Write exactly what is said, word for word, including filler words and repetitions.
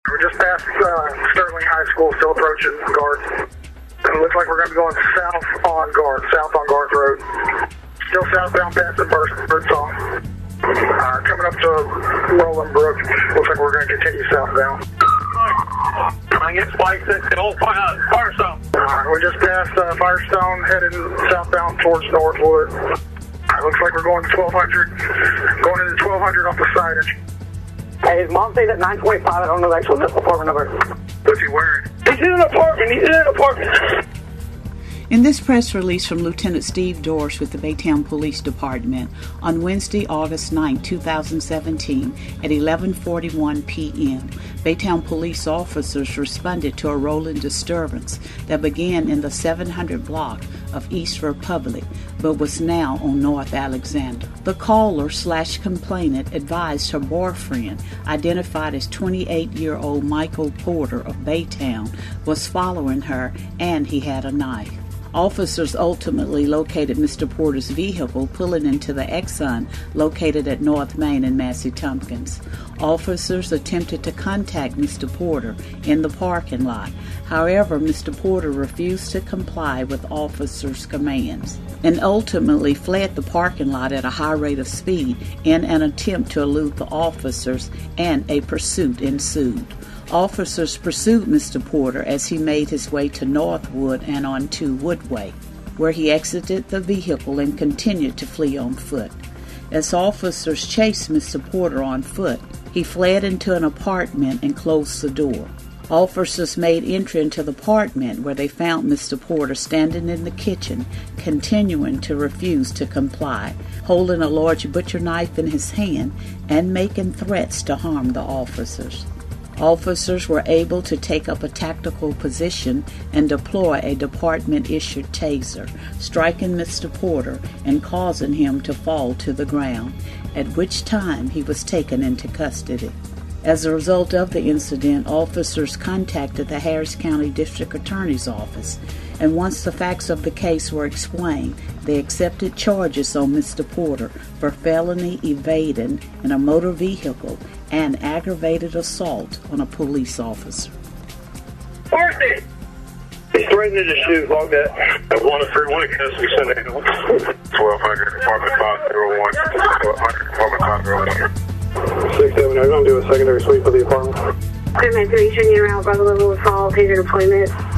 We're just past uh, Sterling High School, still approaching Garth. It looks like we're going to be going south on Garth, south on Garth Road. Still southbound past the first Birdsong. Uh, coming up to Roland Brook. Looks like we're going to continue southbound. I get spikes at the old uh, Firestone. Uh, we're just past uh, Firestone, heading southbound towards Northwood. Uh, looks like we're going to twelve hundred. Going into twelve hundred off the side. Hey, his mom stays at nine twenty-five. I don't know the actual apartment number. What's he wearing? He's in an apartment. He's in an apartment. In this press release from Lieutenant Steve Dorsch with the Baytown Police Department on Wednesday, August ninth, two thousand seventeen at eleven forty-one p.m., Baytown police officers responded to a rolling disturbance that began in the seven hundred block of East Republic but was now on North Alexander. The caller slash complainant advised her boyfriend, identified as twenty-eight-year-old Michael Porter of Baytown, was following her and he had a knife. Officers ultimately located Mister Porter's vehicle pulling into the Exxon located at North Main and Massey Tompkins. Officers attempted to contact Mister Porter in the parking lot. However, Mister Porter refused to comply with officers' commands and ultimately fled the parking lot at a high rate of speed in an attempt to elude the officers, and a pursuit ensued. Officers pursued Mister Porter as he made his way to Northwood and onto Woodway, where he exited the vehicle and continued to flee on foot. As officers chased Mister Porter on foot, he fled into an apartment and closed the door. Officers made entry into the apartment where they found Mister Porter standing in the kitchen, continuing to refuse to comply, holding a large butcher knife in his hand and making threats to harm the officers. Officers were able to take up a tactical position and deploy a department-issued taser, striking Mister Porter and causing him to fall to the ground, at which time he was taken into custody. As a result of the incident, officers contacted the Harris County District Attorney's Office, and once the facts of the case were explained, they accepted charges on Mister Porter for felony evading in a motor vehicle and aggravated assault on a police officer. Marcy! He's threatening to shoot, log that. one oh three one in custody, send ambulance. twelve hundred, apartment five oh one. twelve hundred, apartment five oh one. six seven, I'm going to do a secondary sweep of the apartment. Equipment three, shooting around by the level of fall, taser deployment.